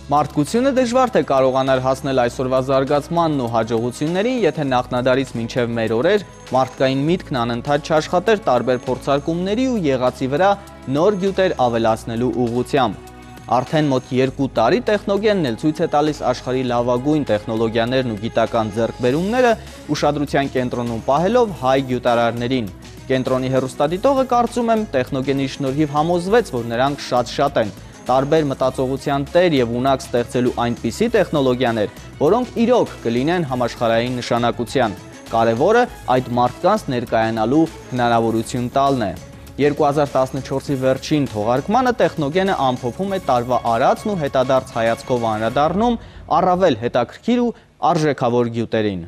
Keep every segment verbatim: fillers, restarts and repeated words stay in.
Մարդկությունը դժվար թե կարողանար հասնել այսօրվա զարգացմանն ու հաջողություններին, եթե նախնադարից մինչև մեր օրեր մարդկային միտքն անընդհատ չաշխատեր տարբեր փորձարկումների ու եղածի վրա նոր գյուտեր ավելացնելու ուղղությամբ։ Արդեն մոտ երկու տարի տեխնոգենն էլ ցույց է տալիս աշխարհի լավագույն տեխնոլոգիաներն ու գիտական ձեռքբերումները ուշադրության կենտրոնում պահելով հայ գյուտարարներին։ Կենտրոնի հեռուստադիտողը կարծում եմ տեխնոգենի շնորհիվ համոզվեց, որ նրանք շատ-շատ են, տարբեր մտածողության տեր եւ ունակ ստեղծելու այնպիսի տեխնոլոգիաներ, որոնք իրոք կլինեն համաշխարհային նշանակության։ Կարևորը այդ մարդկանց ներկայանալու հնարավորություն տալն է։ երկու հազար տասնչորսի վերջին թողարկմանը տեխնոգենը ամփոփում է տարվա արածն ու հետադարձ հայացքով անդրադառնում առավել հետաքրքիր ու արժեքավոր գյուտերին։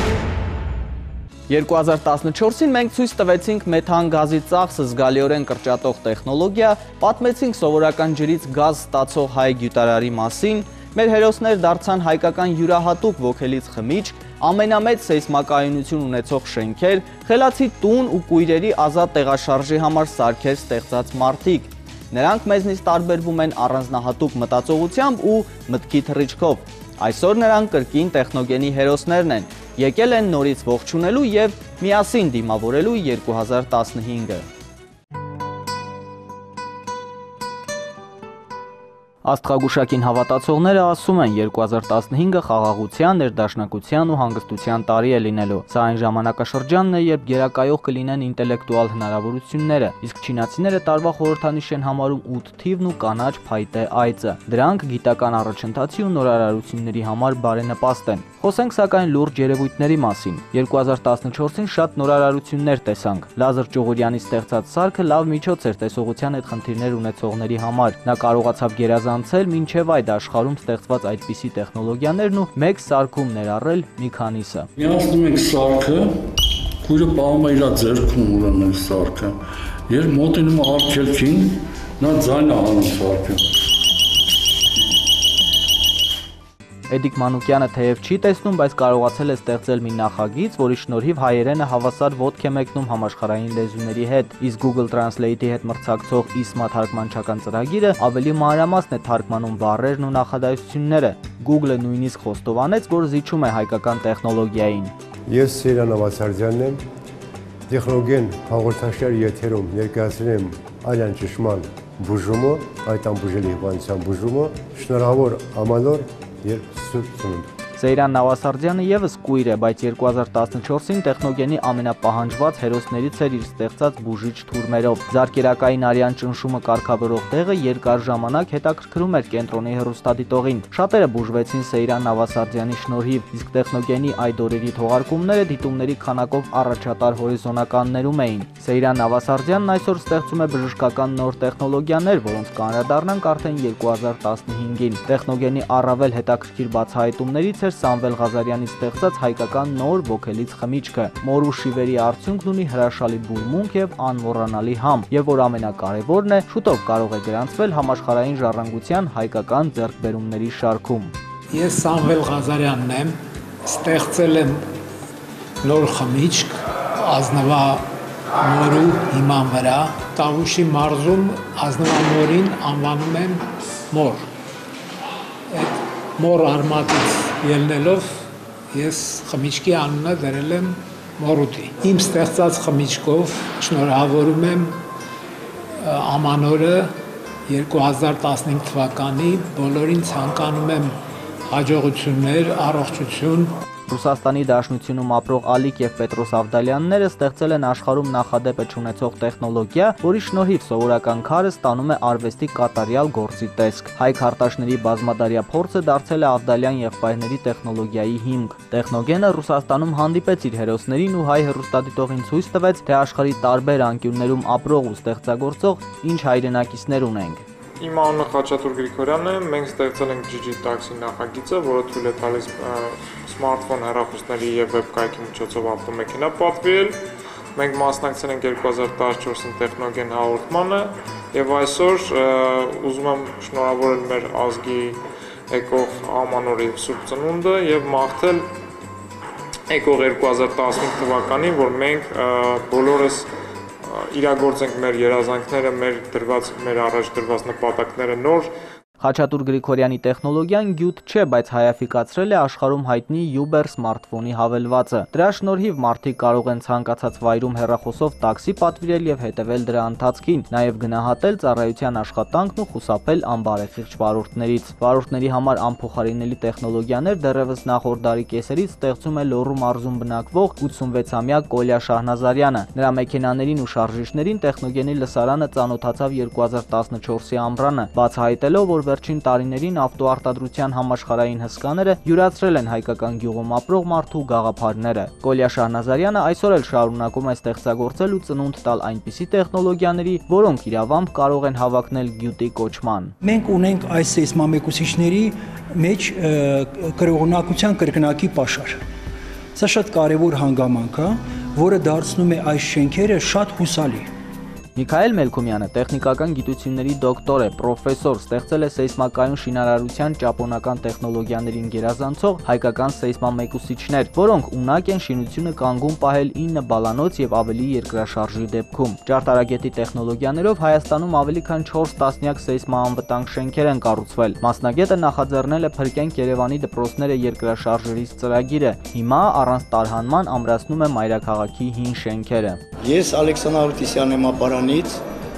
երկու հազար տասնչորսին մենք ցույց տվեցինք մեթան գազի ծախսը զգալիորեն կրճատող տեխնոլոգիա, պատմեցինք սովորական ջրից գազ ստացող հայ գյուտարարի մասին, մեր հերոսներ դարձան հայկական յուրահատուկ ոգելից խմիչք, ամենամեծ սեյսմակայունություն ունեցող շենքեր, խելացի տուն ու կույրերի ազատ տեղաշարժի համար սարքեր ստեղծած մարդիկ։ Նրանք մեզնից տարբերվում են առանձնահատուկ մտածողությամբ ու մտքի թռիչքով։ Այսօր նրանք կրկին տեխնոգենի հերոսներն են, եկել են նորից ողջունելու եւ միասին դիմավորելու երկու հազար տասնհինգը։ Աստղագուշակին հավատացողները ասում են երկու հազար տասնհինգը խաղաղության, ներդաշնակության ու հանգստության տարի է լինելու։ Սա այն ժամանակաշրջանն է, երբ գերակայող կլինեն ինտելեկտուալ հնարավորությունները, իսկ չինացիները տարվա խորհրդանիշ են համարում ութ թիվն ու կանաչ փայտե այծը։ Դրանք գիտական առաջընթացի ու նորարարությունների համար բարենպաստ են։ Խոսենք սակայն լուրջ երևույթների մասին։ երկու հազար տասնչորսին շատ նորարարություններ տեսանք։ Լազար Ճողորյանի ստեղծած սարքը լավ միջոց էր տեսողության այդ խնդիրներ ունեցողների համար։ Նա կարողացավ գերազանցել մինչև այդ աշխարհում ստեղծված այդպիսի տեխնոլոգիաներն ու մեկ սարքում ներառել մի քանիսը։ Միացնում ենք սարքը, քույրը պահում է իր ձեռքում ուրեմն սարքը, երբ մոտենում է արգելքին, նա ձայն է անում սարքը։ Էդիկ Մանուկյանը թեև չի տեսնում, բայց կարողացել է ստեղծել մի նախագիծ, որի շնորհիվ հայերենը հավասար ոտք է մեկնում համաշխարհային լեզուների հետ, իսկ Google Translate-ի հետ մրցակցող ԻՍՄԱ թարգմանչական ծրագիրը ավելի մանրամասն է թարգմանում բառերն ու նախադասությունները։ Google-ը նույնիսկ խոստովանեց, որ զիջում է հայկական տեխնոլոգիային։ Ես Սեյրան Ավասարդյանն եմ, տեխնոգեն հաղորդաշար եթերում ներկայացրել եմ Արյան Ճշման բուժումը, այդ անբուժելի հիվանդության բուժումը, շնորհավոր Ամանոր եւ Սուրբ Ծնունդ։ Սեյրան Նավասարդյանը եւս կույր է, բայց երկու հազար տասնչորսին տեխնոգենի ամենապահանջված հերոսներից էր իր ստեղծած բուժիչ թուրմերով։ Զարկերակային արյան ճնշումը կարգավորող տեղը երկար ժամանակ հետաքրքրում էր կենտրոնի հեռուստադիտողին։ Շատերը բուժվեցին Սեյրան Նավասարդյանի շնորհիվ, իսկ տեխնոգենի այդ օրերի թողարկումները դիտումների քանակով առաջատար հորիզոնականներում էին։ Սեյրան Նավասարդյանն այսօր ստեղծում է բժշկական նոր տեխնոլոգիաներ, որոնց կանրադառնանք արդեն երկու հազար տասնհինգին։ Տեխնոգենի առավել հետաքրքիր բացահայտումներից էր Սամվել Ղազարյանի ստեղծած հայկական նոր ոգելից խմիչքը։ Մոր ու շիվերի արդյունքն ունի հրաշալի բուրմունք եւ անմոռանալի համ, եւ որ ամենակարևորն է, շուտով կարող է գրանցվել համաշխարհային ժառանգության հայկական ձեռքբերումների շարքում։ Ես Սամվել Ղազարյանն եմ, ստեղծել եմ նոր խմիչք ազնվամորու հիման վրա։ Տավուշի մարզում ազնվամորին անվանում են մոր։ Այդ մոր արմատից ելնելով ես խմիչքի անունը դրել եմ Մորուտի։ Իմ ստեղծած խմիչքով շնորհավորում եմ Ամանորը երկու հազար տասնհինգ թվականի, բոլորին ցանկանում եմ հաջողություններ, առողջություն։ Ռուսաստանի Դաշնությունում ապրող Ալիկ եւ Պետրոս Ավդալյանները ստեղծել են աշխարհում նախադեպը չունեցող տեխնոլոգիա, որի շնորհիվ սովորական քարը ստանում է արվեստի կատարյալ գործի տեսք։ Հայ քարտաշների բազմադարյա փորձը դարձել է Ավդալյան եղբայրների տեխնոլոգիայի հիմք։ Տեխնոգենը Ռուսաստանում հանդիպեց իր հերոսներին ու հայ հեռուստադիտողին ցույց տվեց, թե աշխարհի տարբեր անկյուններում ապրող ու ստեղծագործող ինչ հայրենակիցներ ունենք։ Իմ անունը Խաչատուր Գրիգորյանն է, մենք ստեղծել ենք Ջի Ջի Taxi նախագիծը, որը թույլ է տալիս սմարթֆոն հեռախոսների եւ վեբկայքի միջոցով ավտոմեքենա պատվիրել։ Մենք մասնակցել ենք երկու հազար տասնչորսին տեխնոգեն հաղորդմանը եւ այսօր ուզում եմ շնորհավորել մեր ազգի եկող Ամանորի Սուրբ Ծնունդը եւ մաղթել եկող երկու հազար տասնհինգ թվականին, որ մենք բոլորս իրագործենք մեր երազանքները, մեր դրված, մեր առաջ դրված նպատակները նոր Խաչատուր Գրիգորյանի տեխնոլոգիան գյուտ չէ, բայց հայաֆիկացրել է աշխարհում հայտնի Uber սմարթֆոնի հավելվածը։ Դրա շնորհիվ մարդիկ կարող են ցանկացած վայրում հեռախոսով տաքսի պատվիրել եւ հետևել դրա ընթացքին, նաեւ գնահատել ծառայության աշխատանքն ու խուսափել անբարեխիղճ վարորդներից։ Վարորդների համար անփոխարինելի տեխնոլոգիաներ դեռևս նախորդ դարի կեսերից ստեղծում է Լոռու մարզում բնակվող ութսունվեցամյա Կոլյա Շահնազարյանը։ Նրա մեքենաներին ու շարժիչներին տեխնոգենի լսարանը ծանոթացավ երկու հազար տասնչորսի ամռանը, բացահայտելով, որ վերջին տարիներին ավտոարտադրության համաշխարհային հսկաները յուրացրել են հայկական գյուղում ապրող մարդու գաղափարները։ Կոլյա Շահնազարյանը այսօր էլ շարունակում է ստեղծագործել ու ծնունդ տալ այնպիսի տեխնոլոգիաների, որոնք իրավամբ կարող են հավակնել գյուտի կոչման։ Մենք ունենք այս սեյսմամեկուսիչների մեջ կրողնակության կրկնակի պաշար։ Սա շատ կարևոր հանգամանք է, որը դարձնում է այս շենքերը շատ հուսալի։ Միքայել Մելքումյանը տեխնիկական գիտությունների դոկտոր է, պրոֆեսոր, ստեղծել է սեյսմակայուն շինարարության ճապոնական տեխնոլոգիաներին գերազանցող հայկական սեյսմամեկուսիչներ, որոնք ունակ են շինությունը կանգուն պահել ինը բալանոց եւ ավելի երկրաշարժի դեպքում։ Ճարտարագետի տեխնոլոգիաներով Հայաստանում ավելի քան չորս տասնյակ սեյսմաանվտանգ շենքեր են կառուցվել։ Մասնագետը նախաձեռնել է Փրկենք Երևանի դպրոցները երկրաշարժերից ծրագիրը։ Հիմա առանց տարհանման ամրացնում է մայրաքաղաքի հին շենքերը։ Ես Ալեքսանդր Ավետիսյան եմ ապարանից,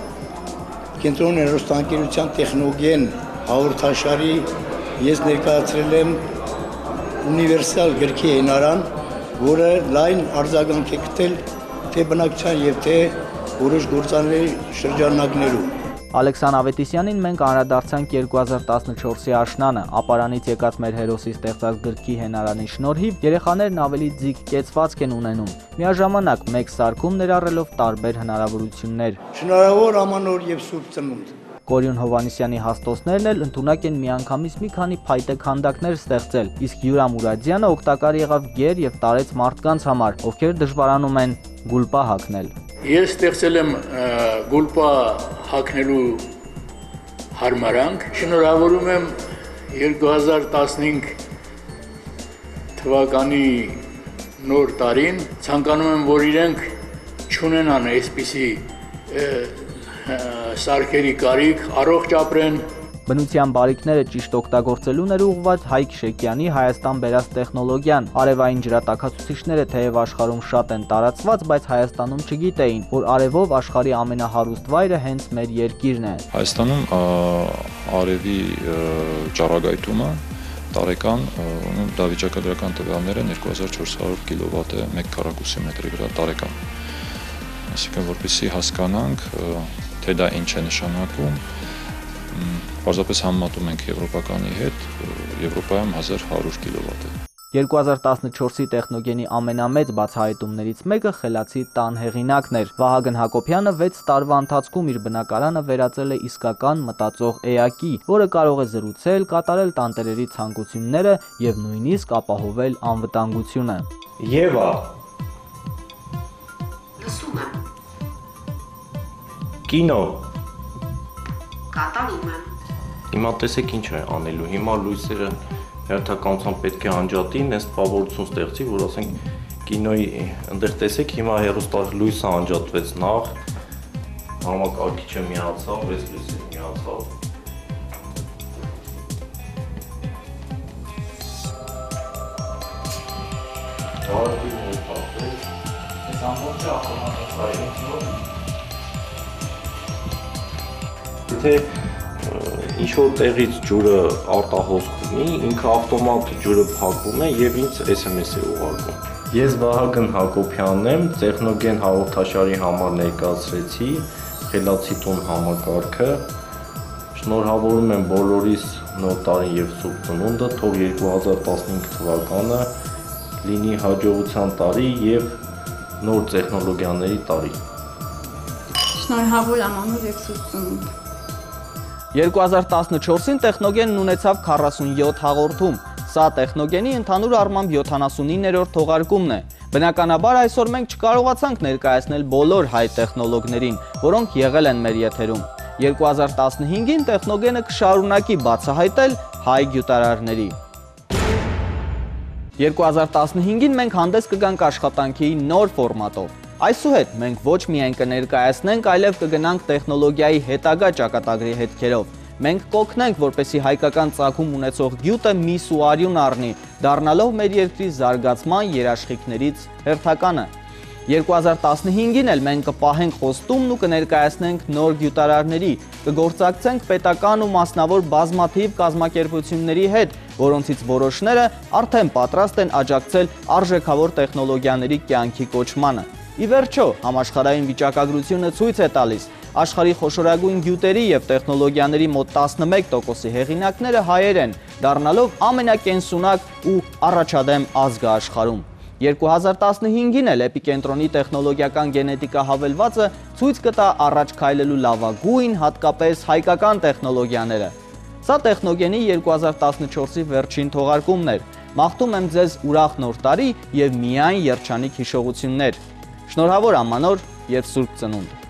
կենտրոն հեռուստաընկերության տեխնոգեն հաղորդաշարի ես ներկայացրել եմ ունիվերսալ գրքի հենարան, որը լայն արձագանք է գտել թե բնակչության եւ թե որոշ գործանների շրջանակներում։ Ալեքսան Ավետիսյանին մենք անդրադարձանք երկու հազար տասնչորսի աշնանը, ապարանից եկած մեր հերոսի ստեղծած գրքի հենարանի շնորհիվ երեխաներն ավելի ձիգ կեցվածք են ունենում, միաժամանակ մեկ սարքում ներառելով տարբեր հնարավորություններ։ Շնորհավոր ամանոր եւ սուրբ ծնունդ։ Կորյուն Հովհաննիսյանի հաստոցներն էլ ընդունակ են միանգամից մի քանի փայտե քանդակներ ստեղծել, իսկ Յուրա Մուրադյանը օգտակար եղավ գեր եւ տարեց մարդկանց համար, ովքեր դժվարանում են գուլպա հագնել։ Ես ստեղծել եմ գուլպա հագնելու հարմարանք, շնորհավորում եմ երկու հազար տասնհինգ թվականի նոր տարին, ցանկանում եմ, որ իրենք չունենան այսպիսի սարքերի կարիք, առողջ ապրեն։ Բնության բարիքները ճիշտ օգտագործելուն էր ուղղված Հայկ Շեկյանի Հայաստան բերած տեխնոլոգիան։ Արևային ջրատաքացուցիչները թեև աշխարհում շատ են տարածված, բայց Հայաստանում չգիտեին, որ արևով աշխարհի ամենահարուստ վայրը հենց մեր երկիրն է։ Հայաստանում արևի ճառագայթումը տարեկան դա վիճակագրական տվյալներ են երկու հազար չորս հարյուր կիլովատ է մեկ քառակուսի մետրի վրա տարեկան։ Այսինքն որպեսզի հասկանանք, թե դա ինչ է նշանակում, պարզապես համեմատում ենք եվրոպականի հետ, Եվրոպայում հազար հարյուր կիլովատ է։ երկու հազար տասնչորսի տեխնոգենի ամենամեծ բացահայտումներից մեկը խելացի տան հեղինակն էր։ Վահագն Հակոբյանը վեց տարվա ընթացքում իր բնակարանը վերածել է իսկական մտածող էակի, որը կարող է զրուցել, կատարել տանտերերի ցանկությունները եւ նույնիսկ ապահովել անվտանգությունը։ Եվա, լսում եմ։ Կինո։ Կատարում եմ։ Հիմա տեսեք ինչ է անելու, հիմա լույսերը հերթականությամբ պետք է անջատին, այս տպավորություն ստեղծի, որ ասենք կինոյի ընդեղ տեսեք, հիմա հեռուստա լույսը անջատվեց նախ, համակարգիչը միացավ, այս լույսը միացավ։ Դարդի մոտացեց, այս ամբողջը ավտոմատիկ Եթե ինչ-որ տեղից ջուրը արտահոսք ունի, ինքը ավտոմատ ջուրը փակում է և ինձ էս էմ էս է ուղարկում։ Ես Վահագն Հակոբյանն եմ, տեխնոգեն հաղորդաշարի համար ներկայացրեցի խելացի տուն համակարգը։ Շնորհավորում եմ բոլորիս նոր տարին և սուրբ ծնունդը, թող երկու հազար տասնհինգ թվականը լինի հաջողության տարի և նոր տեխնոլոգիաների տարի։ Շնորհավոր ամանոր և սուրբ ծնունդ։ երկու հազար տասնչորսին տեխնոգենն ունեցավ քառասունյոթ հաղորդում։ Սա տեխնոգենի ընդհանուր առմամբ յոթանասունիններորդ թողարկումն է։ Բնականաբար այսօր մենք չկարողացանք ներկայացնել բոլոր հայ տեխնոլոգներին, որոնք եղել են մեր եթերում։ երկու հազար տասնհինգին տեխնոգենը կշարունակի բացահայտել հայ գյուտարարների։ երկու հազար տասնհինգին մենք հանդես կգանք աշխատանքի նոր ֆորմատով։ Այսուհետ մենք ոչ միայն կներկայացնենք, այլև կգնանք տեխնոլոգիայի հետագա ճակատագրի հետքերով։ մենք կօգնենք, որպեսզի հայկական ծագում ունեցող գյուտը միս ու արյուն առնի, դառնալով մեր երկրի զարգացման երաշխիքներից հերթականը։ երկու հազար տասնհինգին էլ մենք կպահենք խոստումն ու կներկայացնենք նոր գյուտարարների, կգործակցենք պետական ու մասնավոր բազմաթիվ կազմակերպությունների հետ, որոնցից որոշները արդեն պատրաստ են աջակցել արժեքավոր տեխնոլոգիաների կյանքի կոչմանը։ Ի վերջո, համաշխարհային վիճակագրությունը ցույց է տալիս, աշխարհի խոշորագույն գյուտերի եւ տեխնոլոգիաների մոտ տասնմեկ տոկոսի հեղինակները հայեր են, դառնալով ամենակենսունակ ու առաջադեմ ազգը աշխարհում։ երկու հազար տասնհինգին էլ Էպիկենտրոնի տեխնոլոգիական գենետիկա հավելվածը ցույց կտա առաջ քայլելու լավագույն, հատկապես հայկական տեխնոլոգիաները։ Սա Տեխնոգենի երկու հազար տասնչորսի վերջին թողարկումն էր։ Մաղթում եմ ձեզ ուրախ նոր տարի եւ միայն երջանիկ հիշողություններ։ Շնորհավոր ամանոր եւ Սուրբ Ծնունդ։